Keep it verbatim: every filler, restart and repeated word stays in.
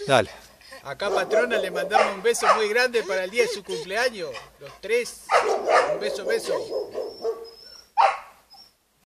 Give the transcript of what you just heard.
Dale. Acá, patrona, le mandamos un beso muy grande para el día de su cumpleaños. Los tres. Un beso, beso.